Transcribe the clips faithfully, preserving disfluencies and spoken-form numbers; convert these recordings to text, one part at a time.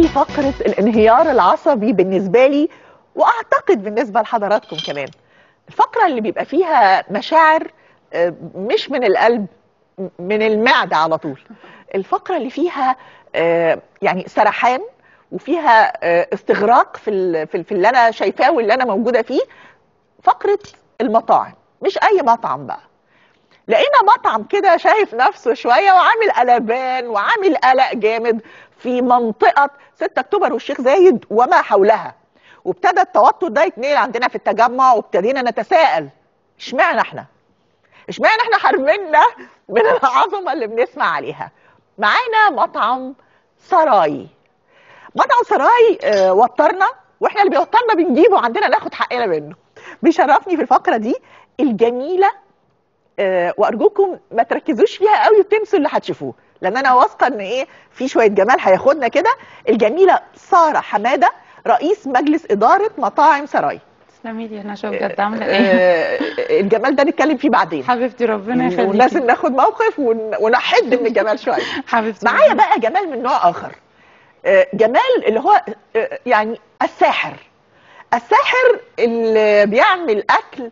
دي فقرة الانهيار العصبي بالنسبة لي، واعتقد بالنسبة لحضراتكم كمان. الفقرة اللي بيبقى فيها مشاعر مش من القلب، من المعدة على طول. الفقرة اللي فيها يعني سرحان وفيها استغراق في في اللي انا شايفاه واللي انا موجودة فيه. فقرة المطاعم، مش اي مطعم بقى. لقينا مطعم كده شايف نفسه شوية وعامل قلبان وعامل قلق جامد في منطقة ستة اكتوبر والشيخ زايد وما حولها، وابتدى التوتر ده يتنقل عندنا في التجمع، وابتدينا نتساءل اشمعنى احنا؟ اشمعنى احنا حرمنا من العظمة اللي بنسمع عليها؟ معانا مطعم سراي. مطعم سراي اه وترنا، واحنا اللي بيوترنا بنجيبه عندنا ناخد حقنا منه. بيشرفني في الفقرة دي الجميلة، أه وارجوكم ما تركزوش فيها قوي وتنسوا اللي هتشوفوه، لان انا واثقه ان ايه في شويه جمال هياخدنا كده. الجميله ساره حماده، رئيس مجلس اداره مطاعم سراي. تسلمي لي، انا شو بجد عامله ايه؟ أه الجمال ده نتكلم فيه بعدين حبيبتي ربنا يخليكي، ولازم ناخد موقف ون... ونحد من الجمال شويه. حبيبتي معايا بقى جمال من نوع اخر، أه جمال اللي هو أه يعني الساحر. الساحر اللي بيعمل اكل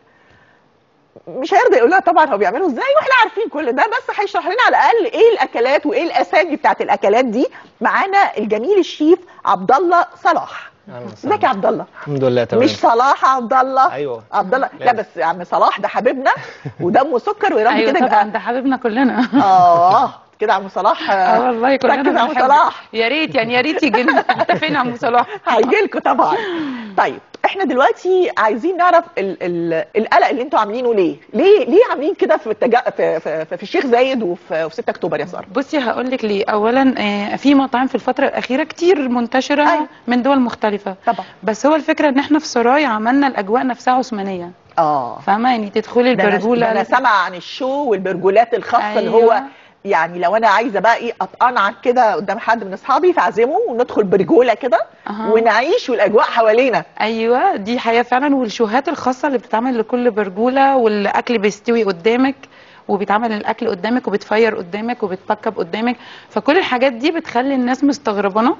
مش هيرضى يقول لها طبعا هو بيعمله ازاي، واحنا عارفين كل ده، بس هيشرح لنا على الاقل ايه الاكلات وايه الاسامي بتاعت الاكلات دي. معانا الجميل الشيف عبد الله صلاح. ازيك يا عبد الله؟ الحمد لله تمام. مش صلاح عبد الله؟ ايوه عبد الله. لا بس يا عم صلاح ده حبيبنا ودمه سكر ويا رب أيوة كده يبقى يبقى ده حبيبنا كلنا. اه كده عم صلاح. اه والله كلنا ركز يا عم صلاح، يا ريت يعني يا ريت يجي لنا. انت فين يا عم صلاح؟ هيجي لكم طبعا. طيب احنا دلوقتي عايزين نعرف ال ال القلق اللي انتوا عاملينه ليه؟ ليه ليه عاملين كده في, التجا... في, في, في, في الشيخ زايد وفي, في ستة اكتوبر يا ساره؟ بصي هقول لك ليه. اولا آه في مطاعم في الفتره الاخيره كتير منتشره أي. من دول مختلفه طبعا، بس هو الفكره ان احنا في سراي عملنا الاجواء نفسها عثمانيه. اه فاهمه؟ يعني تدخلي البرجوله. انا سامعه عن الشو والبرجولات الخاصه. أيوة. اللي هو يعني لو انا عايزه بقى ايه اطقنعك كده قدام حد من اصحابي فاعزمه وندخل برجوله كده أه. ونعيش والاجواء حوالينا. ايوه دي حقيقه فعلا. والشوهات الخاصه اللي بتتعمل لكل برجوله، والاكل بيستوي قدامك وبيتعمل الاكل قدامك وبتفير قدامك وبتبكب قدامك، فكل الحاجات دي بتخلي الناس مستغربانه.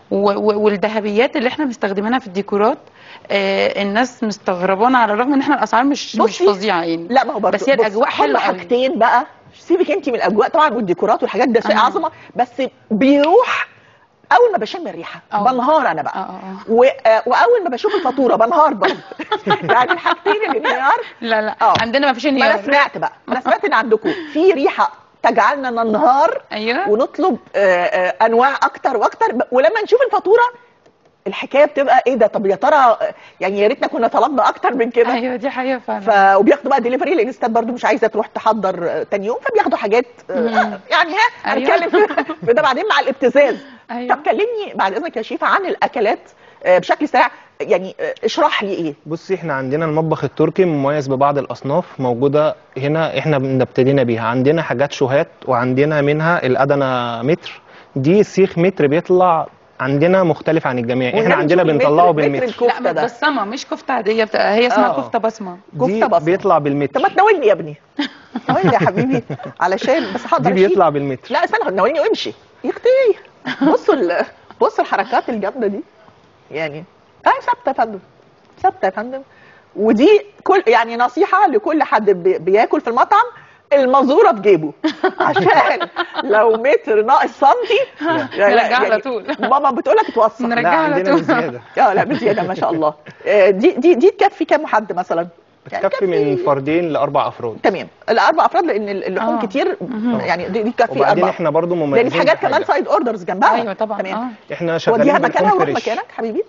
والذهبيات اللي احنا مستخدمينها في الديكورات آه الناس مستغربانه، على الرغم ان احنا الاسعار مش مش فظيعه يعني. لا ما هو بس هي الاجواء حلوه قوي. حاجتين بقى، سيبك انت من الاجواء طبعا والديكورات والحاجات ده شيء أه. عظمه، بس بيروح اول ما بشم الريحه أوه. بنهار انا بقى أوه. أوه. واول ما بشوف الفاتوره بنهار برضه. يعني الحاجتين الانهيار. لا لا أوه. عندنا ما فيش انهيار. انا سمعت بقى انا سمعت ان عندكم في ريحه تجعلنا ننهار. أيوة. ونطلب آآ آآ انواع اكتر واكتر، ولما نشوف الفاتوره الحكايه بتبقى ايه ده؟ طب يا ترى يعني يا ريتنا كنا طلبنا اكتر من كده. ايوه دي حقيقه فعلا. ف... وبياخدوا بقى ديليفري، لان الستات برضو مش عايزه تروح تحضر تاني يوم، فبياخدوا حاجات آه يعني ها هنتكلم أيوة. في ده بعدين مع الابتزاز. أيوة. طب كلمني بعد اذنك يا شيفا عن الاكلات آه بشكل سريع، يعني آه اشرح لي ايه. بصي احنا عندنا المطبخ التركي مميز ببعض الاصناف موجوده هنا، احنا ابتدينا بيها. عندنا حاجات شوهات، وعندنا منها الادنى متر، دي سيخ متر بيطلع عندنا مختلف عن الجميع. احنا عندنا بنطلعه بالمتر. لا متبصمه مش كفته عاديه، هي اسمها أوه. كفته بصمه. كفته بصمه بيطلع بالمتر. طب ما تناولني يا ابني، ناولني يا حبيبي علشان بس هقدر. دي بيطلع بالمتر. لا استنى ناولني وامشي يا اختي. بصوا ال... بصوا الحركات الجامده دي، يعني اه ثابته يا فندم، ثابته يا فندم. ودي كل يعني نصيحه لكل حد بي... بياكل في المطعم، المازوره في جيبه عشان لو متر ناقص سنتي نرجعها على طول. ماما بتقول لك توصل نرجعها على طول. بزياده. اه لا بزياده ما شاء الله. دي دي دي تكفي كام حد مثلا؟ بتكفي من فردين لاربع افراد. تمام، الاربع افراد لان اللحوم آه. كتير يعني دي, دي تكفي اربعه. وبعدين احنا برضو مميزين لان حاجات كمان سايد اوردرز جنبها. ايوه طبعا. تمام. آه. احنا شغالين باللحوم فريش. مكانك حبيبي.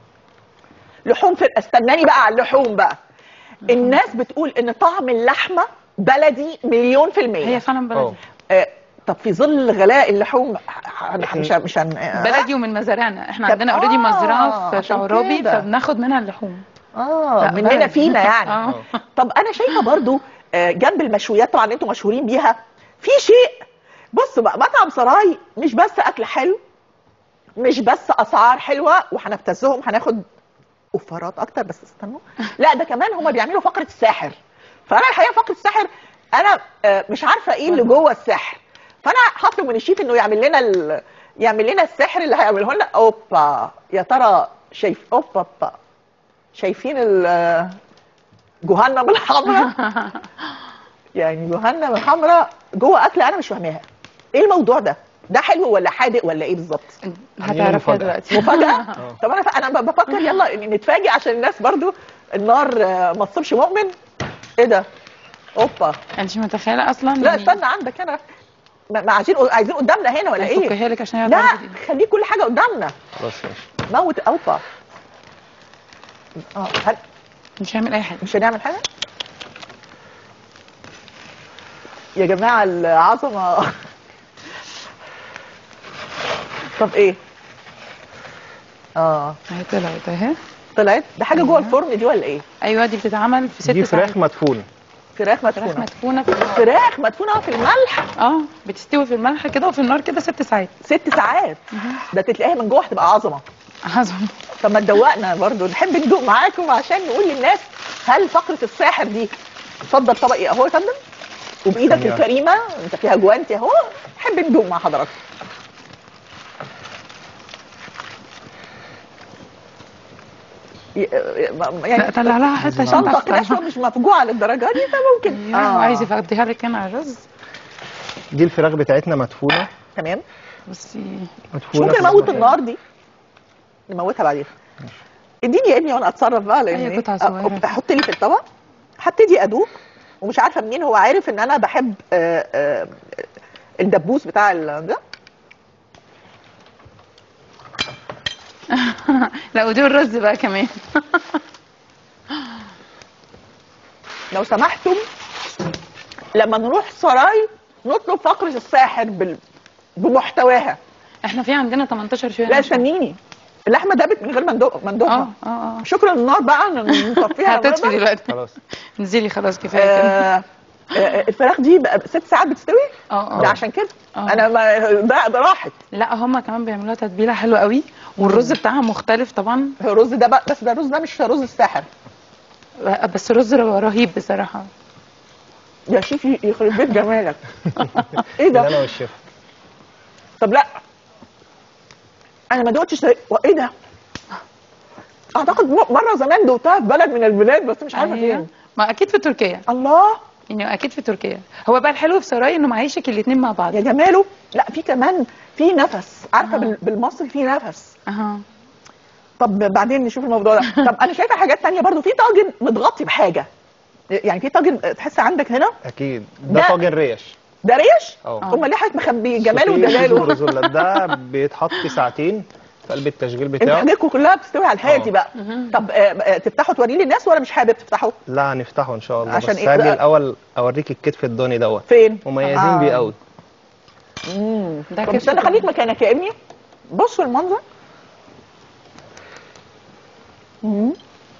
لحوم في استناني بقى على اللحوم بقى. الناس بتقول ان طعم اللحمه بلدي مليون في المية. هي فعلا بلدي. آه طب في ظل غلاء اللحوم مش مش هن... بلدي ومن مزارعنا، احنا عندنا اوريدي آه مزرعه في شعرابي فبناخد منها اللحوم. اه مننا فينا يعني. آه. طب انا شايفه برضو جنب المشويات طبعا انتوا مشهورين بيها، في شيء بص بقى مطعم سراي مش بس اكل حلو، مش بس اسعار حلوه وهنبتزهم هناخد اوفرات اكتر، بس استنوا لا ده كمان هم بيعملوا فقره الساحر. فانا الحقيقه فقره الساحر انا مش عارفه ايه اللي جوه السحر، فانا هطلب من الشيف انه يعمل لنا يعمل لنا السحر اللي هيعمله لنا. اوبا يا ترى شايف اوبا با. شايفين ال جهنم الحمراء؟ يعني جهنم الحمراء جوه اكله انا مش فاهماها. ايه الموضوع ده؟ ده حلو ولا حادق ولا ايه بالظبط؟ هتعرفيها دلوقتي. مفاجاه. طب انا ف... انا بفكر يلا نتفاجئ عشان الناس برضو النار ما تصيبش مؤمن. ايه ده؟ اوبا. انت مش متخيله اصلا. لا استنى عندك انا ما عايزين عايزين قدامنا هنا ولا ايه؟ هفكها لك عشان هي لا هتعرفي دي. خليه كل حاجه قدامنا. خلاص ماشي. موت اوبا. اه هل... مش هعمل اي حاجه. مش هنعمل حاجه يا جماعه العظمه. طب ايه؟ اه اهي طلعت اهي. طلعت ده حاجه جوه الفرن دي ولا ايه؟ ايوه دي بتتعمل في ست دي ساعات. فراخ مدفونه. فراخ فراخ مدفونه. مدفونه في النار. فراخ مدفونه في الملح اه بتستوي في الملح كده وفي النار كده ست ساعات. ست ساعات. ده تتلاقيها من جوه هتبقى عظمه. عظم. طب ما تدوقنا برضو نحب ندوق معاكم عشان نقول للناس هل فقره الساحر دي. اتفضل طبقي اهو يا فندم وبايدك ثانية. الكريمه انت فيها جوانتي اهو. نحب ندوق مع حضراتكم. يعني لا طلع لها حته شنطه شنطه كده شويه مش مفجوعه للدرجه دي فممكن. اه عايزه افضيها لك انا على الرز. دي الفراخ بتاعتنا مدفونه. تمام. بصي مش مدفونه ممكن في نموت الفراخ. النار دي نموتها بعدين. اديني يا ابني وانا اتصرف بقى لان أي إيه؟ قطعة صغيرة. أ- حط لي في الطبق. هبتدي ادوق ومش عارفه منين هو عارف ان انا بحب آه، آه، الدبوس بتاع ال- ده. لا ودي الرز بقى كمان. لو سمحتم لما نروح سراي نطلب فقره الساحر بال... بمحتواها. احنا في عندنا تمنتاشر شويه. لا استنيني اللحمه دابت من غير ما ندوق- ما اه ندوقها. اه اه شكرا للنار بقى نطفيها. هتطفي دلوقتي. خلاص. انزلي خلاص كفايه كده. آه، آه، الفراخ دي بقى ست ساعات بتستوي. اه ده اه عشان كده آه. انا ما ده ده راحت. لا هم كمان بيعملوها تتبيله حلوه قوي والرز بتاعها مختلف طبعا. الرز ده بقى بس ده الرز ده مش رز الساحر بس الرز رهيب بصراحه. يا شيف يخرب بيت جمالك. ايه ده ده؟ انا والشيف. طب لا انا ما دوقتش ايه ده؟ اعتقد م- مره زمان دوقتها في بلد من البلاد بس مش عارفه أيوة. فين. ما اكيد في تركيا. الله يعني اكيد في تركيا. هو بقى الحلو في سراي انه معيشك الاثنين مع بعض. يا جماله. لا في كمان في نفس عارفه آه. بال- بالمصري في نفس. اها طب بعدين نشوف الموضوع ده. طب انا شايفه حاجات تانية برضو في طاجن متغطي بحاجه. يعني في طاجن تحس عندك هنا اكيد ده ده- طاجن ريش. ده ريش. اه. امال ليه حضرتك مخبي جماله سوتيه ودلاله؟ وبرزولا. ده بيتحط ساعتين في قلب التشغيل انت بتاعه. حاجاتكم كلها بتستوي على الحياتي اه. بقى. طب آه، آه، تفتحوا توريه للناس ولا مش حابب تفتحوا؟ لا هنفتحه ان شاء الله. عشان بس ايه هاجي بقى؟ الاول اوريك الكتف الضاني دوت. فين؟ مميزين آه. بيه قوي. امم ده طب كده استنى خليك مكانك يا ابني. بصوا المنظر. مم.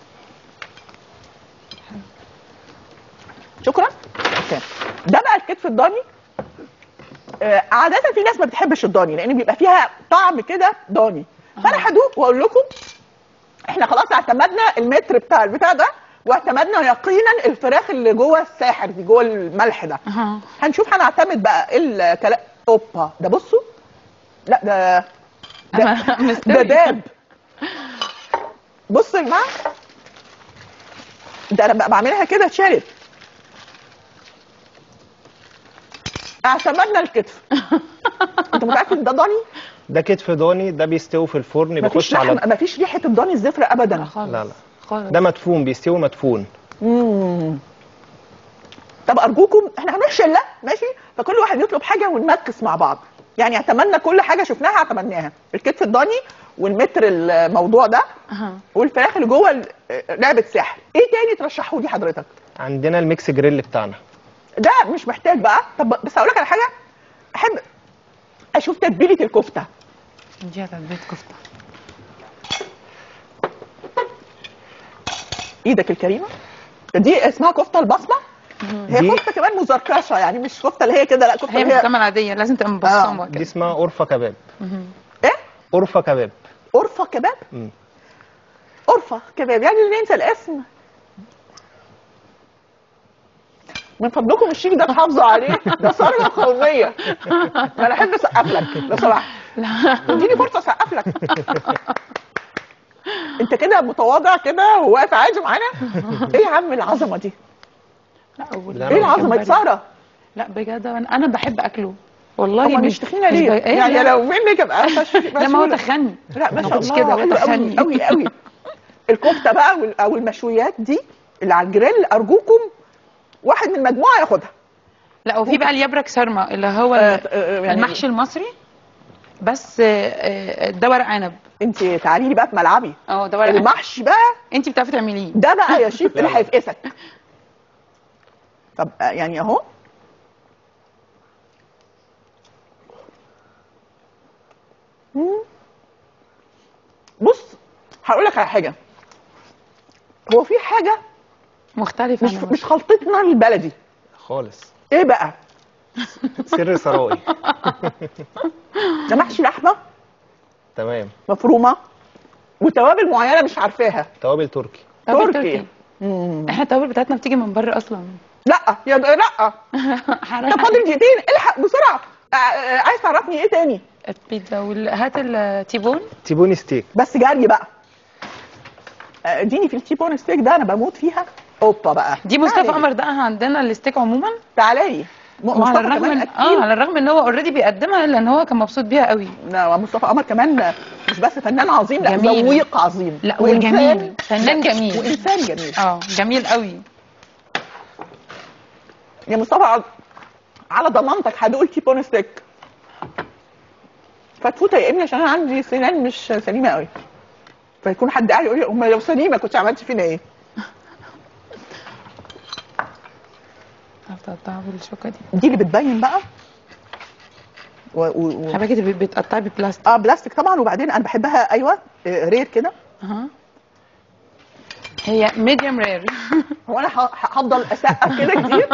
شكرا. اوكي. ده بقى الكتف الضاني. آه، عادة في ناس ما بتحبش الضاني لان بيبقى فيها طعم كده ضاني. فانا هدوق واقول لكم احنا خلاص اعتمدنا المتر بتاع البتاع ده واعتمدنا يقينا الفراخ اللي جوه الساحر دي جوه الملح ده. اها هنشوف هنعتمد بقى الكلام. اوبا ده بصوا. لا ده ده, أنا ده مستوي. داب. بصوا يا جماعه ده انا بقى بعملها كده اتشالت. اعتمدنا الكتف. انت متاكد ان ده ضاني؟ ده كتف ضاني. ده بيستوي في الفرن مفيش بيخش على. لحم مفيش ريحه الضاني الزفره ابدا. لا خالص. لا لا. خالص. ده مدفون بيستوي مدفون. امم طب ارجوكم احنا هنروح شله ماشي فكل واحد يطلب حاجه ونمكس مع بعض. يعني اعتمدنا كل حاجه شفناها اعتمدناها الكتف الضاني والمتر الموضوع ده اها والفراخ اللي جوه ال- لعبه سحر. ايه تاني ترشحوا لي حضرتك؟ عندنا الميكس جريل بتاعنا. ده مش محتاج بقى. طب بس اقول لك على حاجه احب اشوف تتبيله الكفته. دي تتبيله كفته. ايدك الكريمه. دي اسمها كفته البصمه. هي دي- كفته كمان مزركشه يعني مش كفته اللي هي كده لا كفته هي اللي مش هي كمان عاديه لازم تبقى مبصمه دي كده. اسمها قرفه كباب. مهم. ايه؟ قرفه كباب. قرفه كباب. مم. قرفه كباب يعني اللي ننسى الاسم. من فضلكم الشيك ده تحافظوا عليه ده ثروه قوميه. انا احب اسقف لك لو سمحت. اديني فرصه اسقف لك. انت كده متواضع كده وواقف عادي معانا. ايه يا عم العظمه دي؟ لا أقول لا، ايه أنا العظمه دي ساره؟ لا بجد انا أنا بحب اكله والله. هما مش تخينه ليه؟ ب... إيه يعني لا. لو منك ابقى فش- لا ما هو مشغولة. تخني. لا ما ما شاء كنتش الله كده، هو حلو قوي تخني. قوي قوي. الكفته بقى وال- او المشويات دي اللي على الجريل ارجوكم واحد من المجموعه ياخدها. لا وفي بقى اليبرك سرما اللي هو آه، ال- آه، يعني المحشي المصري، بس آه، آه، ده ورق عنب. انت تعالي لي بقى في ملعبي. اه ده ورق عنب. المحشي بقى انت بتعرفي تعمليه. ده بقى يا شيف اللي لا، لا. هيفقسك. طب آه، يعني اهو. مم. بص هقول لك على حاجه. هو في حاجه مختلفة مش عن مش خلطتنا البلدي. خالص. ايه بقى؟ سر ثراء. ده محشي لحمه تمام. مفرومه وتوابل معينه مش عارفاها. توابل تركي. توابل تركي. تركي. مم. احنا التوابل بتاعتنا بتيجي من بره اصلا. لا يا د- لا. حرام طب فاضل دقيقتين الحق بسرعه. آه، آه، عايز تعرفني ايه تاني؟ البيتزا وال... هات التيبون. تيبوني ستيك. بس جري بقى. آه، اديني في التيبون ستيك ده انا بموت فيها. اوبا بقى دي مصطفى تعالي. قمر ده عندنا الستيك عموما. تعالي لي. م- وعلى مصطفى الرغم كمان من اكيد. اه على الرغم ان هو اوريدي بيقدمها الا ان هو كان مبسوط بيها قوي. لا مصطفى قمر كمان مش بس فنان عظيم، لا جميل. ذويق عظيم. لا وإنسان- وجميل فنان لا، جميل. وانسان جميل. اه جميل قوي. يا مصطفى على- على ضمانتك هدوق تيبون ستيك. فتفوته يا ابني عشان انا عندي سنان مش سليمه قوي. فيكون حد قاعد يقول لي امال لو سليمه كنت عملت فينا ايه؟ هتقطعها بالشوكه دي. دي اللي بتبين بقى. و... و... و... حضرتك دي بتقطعي ببلاستيك. اه بلاستيك طبعا. وبعدين انا بحبها ايوه آه، رير كده. اها هي ميديوم رير. هو انا ه- ه- هفضل اسقف كده كتير.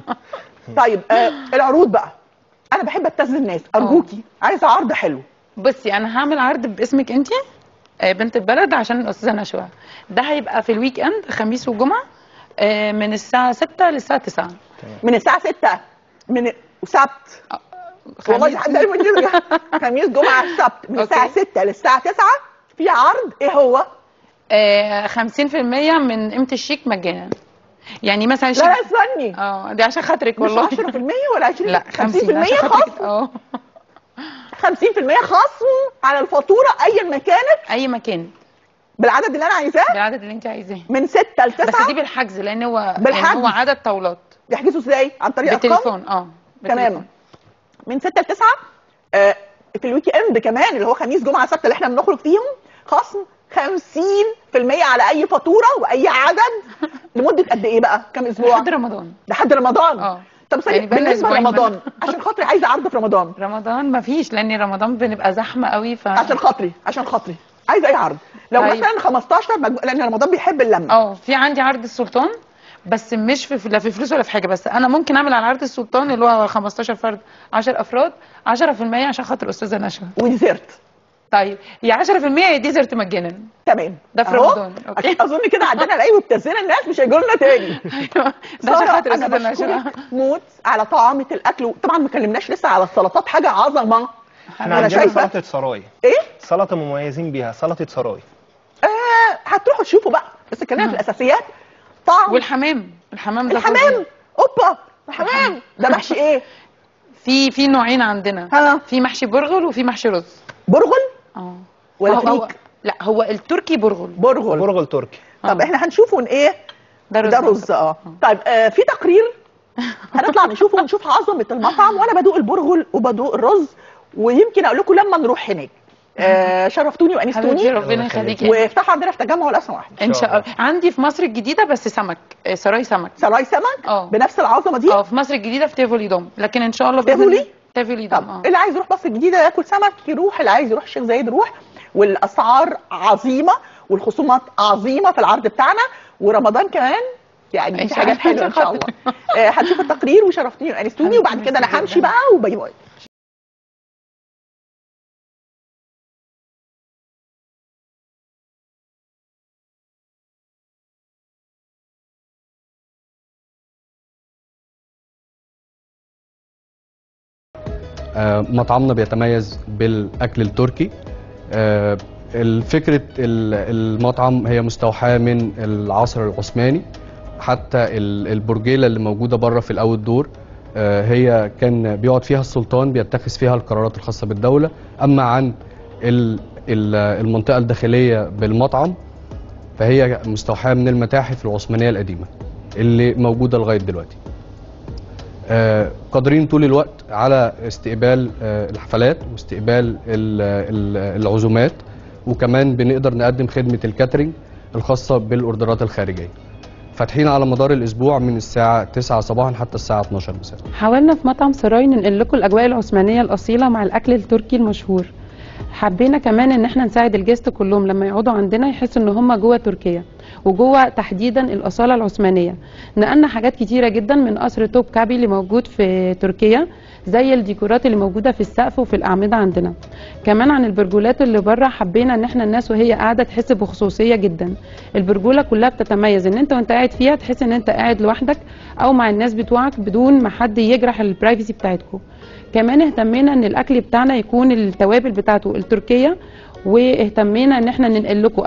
طيب آه العروض بقى انا بحب ابتز الناس ارجوكي. عايزه عرض حلو. بصي انا هعمل عرض باسمك انت بنت البلد عشان الاستاذه نشوى. ده هيبقى في الويك اند خميس وجمعه آه، من الساعه ستة للساعه تسعة. من الساعه ستة من وسبت. والله خميس. حد قال لي خميس جمعه السبت من الساعه أوكي. ستة للساعه تسعة في عرض. ايه هو؟ آه، خمسين في المية من قيمه الشيك مجانا. يعني مثلا لا لا الشيك استني. اه دي عشان خاطرك مش والله. عشرة في المية ولا عشرين؟ لا خمسين في خمسين المية عشان خاطرك. خصم. اه خمسين في المية خصم على الفاتوره ايا ما كانت اي مكان بالعدد اللي انا عايزاه بالعدد اللي انت عايزاه. من ستة ل بس تسعة. دي بالحجز لان هو بالحجز. يعني هو عدد طاولات. يحجزوا ازاي؟ عن طريق ارقام؟ بالتليفون اه تمام. بالتليفون. من ستة ل تسعة. آه في الويك اند كمان اللي هو خميس جمعه سبت اللي احنا بنخرج فيهم خصم خمسين في المية على اي فاتوره واي عدد. لمده قد ايه بقى؟ كام اسبوع؟ لحد رمضان. لحد رمضان. اه طب ثانية يعني بقالنا بالنسبه أسبوعين لرمضان عشان خاطري عايزه عرض في رمضان. رمضان مفيش لان رمضان بنبقى زحمه قوي ف عشان خاطري عشان خاطري عايزه اي عرض. لو طيب. مثلا خمستاشر مجمو... لان رمضان بيحب اللمه. اه في عندي عرض السلطان بس مش في لا في فلوس ولا في حاجه. بس انا ممكن اعمل على عرض السلطان اللي هو خمستاشر فرد عشرة افراد عشرة في المية عشان خاطر الاستاذه نشوى. وديزرت. طيب يا عشرة في المية يا ديزرت مجانا. تمام. ده في أهو. رمضان. أوكي. عشان اظن كده عدينا الاقي وابتزينا الناس مش هيجوا لنا تاني. ايوه ده عشان سارة، خاطر انا الاستاذه نشوى. بشكرك موت على طعامه الاكل. طبعا ما كلمناش لسه على السلطات حاجه عظمه. احنا أنا عندنا شايفة. سلطه سراي. ايه؟ سلطه مميزين بيها سلطه سراي. آه هتروحوا تشوفوا بقى بس خلينا في الاساسيات. طعم والحمام الحمام ده الحمام. فظيع. اوبا الحمام ده محشي ايه؟ في في نوعين عندنا. ها في محشي برغل وفي محشي رز. برغل اه ولا هو- هو- فريك؟ لا هو التركي برغل. برغل. برغل تركي. طب آه. احنا هنشوفه ان ايه؟ ده رز ده رز اه. طيب آه في تقرير هنطلع نشوفه ونشوف عظمه المطعم وانا بدوق البرغل وبدوق الرز. ويمكن اقول لكم لما نروح هناك. آه شرفتوني حبيبتي وانستوني. ربنا يخليكي. وافتحوا عندنا في تجمع الاسم واحد. ان شاء الله. عندي في مصر الجديده بس سمك آه، سراي سمك. سراي سمك اه. بنفس العظمه دي. اه في مصر الجديده في تيفولي دوم لكن ان شاء الله بإذن تيفولي؟ الله- تيفولي دوم طب اه اللي عايز يروح مصر الجديده ياكل سمك يروح، اللي عايز يروح الشيخ زايد يروح. والاسعار عظيمه والخصومات عظيمه في العرض بتاعنا. ورمضان كمان يعني إن في شاء حاجات الله. حلوه ان شاء الله. آه، هتشوف التقرير وشرفتوني وانستوني وبعد حبيبتي كده انا ميرسي همشي جداً. بقى وباي باي. مطعمنا بيتميز بالاكل التركي. الفكره المطعم هي مستوحاه من العصر العثماني، حتى البرجيله اللي موجوده بره في الاول دور هي كان بيقعد فيها السلطان بيتخذ فيها القرارات الخاصه بالدوله. اما عن المنطقه الداخليه بالمطعم فهي مستوحاه من المتاحف العثمانيه القديمه اللي موجوده لغايه دلوقتي. قادرين طول الوقت على استقبال الحفلات واستقبال العزومات، وكمان بنقدر نقدم خدمه الكاترينج الخاصه بالاوردرات الخارجيه. فاتحين على مدار الاسبوع من الساعه تسعة صباحا حتى الساعه اتناشر مساء. حاولنا في مطعم سراي ننقل لكم الاجواء العثمانيه الاصيله مع الاكل التركي المشهور. حبينا كمان ان احنا نساعد الجست كلهم لما يقعدوا عندنا يحسوا ان هم جوه تركيا وجوه تحديدا الاصاله العثمانيه. نقلنا حاجات كتيره جدا من قصر توب كابي اللي موجود في تركيا، زي الديكورات اللي موجوده في السقف وفي الاعمده عندنا. كمان عن البرجولات اللي بره حبينا ان احنا الناس وهي قاعده تحس بخصوصيه جدا. البرجوله كلها بتتميز ان انت وانت قاعد فيها تحس ان انت قاعد لوحدك او مع الناس بتوعك بدون ما حد يجرح البرايفسي بتاعتكم. كمان اهتمينا ان الاكل بتاعنا يكون التوابل بتاعته التركيه، واهتمينا ان احنا ننقل لكم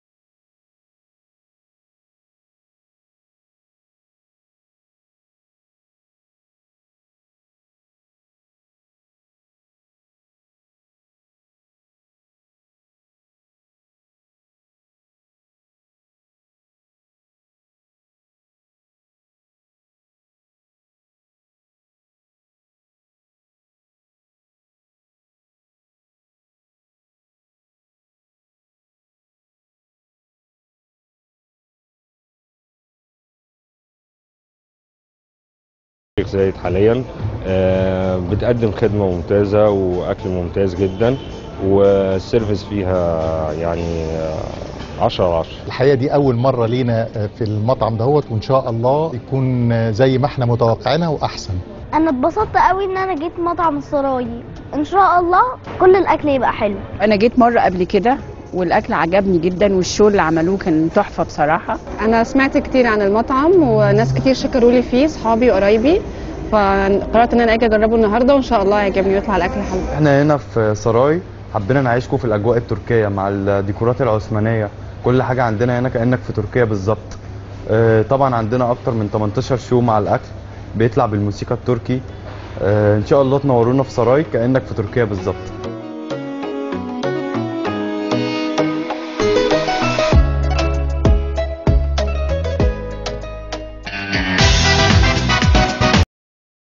شيخ زايد حاليا بتقدم خدمة ممتازة وأكل ممتاز جدا، والسيرفيس فيها يعني عشرة على عشرة. الحقيقة دي أول مرة لينا في المطعم دهوت، وإن شاء الله يكون زي ما احنا متوقعينها وأحسن. أنا اتبسطت قوي إن أنا جيت مطعم السراي، إن شاء الله كل الأكل يبقى حلو. أنا جيت مرة قبل كده والاكل عجبني جدا، والشو اللي عملوه كان تحفه بصراحه. انا سمعت كتير عن المطعم وناس كتير شكروا لي فيه، صحابي وقرايبي، فقررت ان انا اجي اجربه النهارده وان شاء الله هيعجبني ويطلع الاكل حلو. احنا هنا في سراي حبينا نعيشكم في الاجواء التركيه مع الديكورات العثمانيه، كل حاجه عندنا هنا كانك في تركيا بالظبط. طبعا عندنا اكتر من تمنتاشر شو مع الاكل بيطلع بالموسيقى التركي. ان شاء الله تنورونا في سراي كانك في تركيا بالظبط.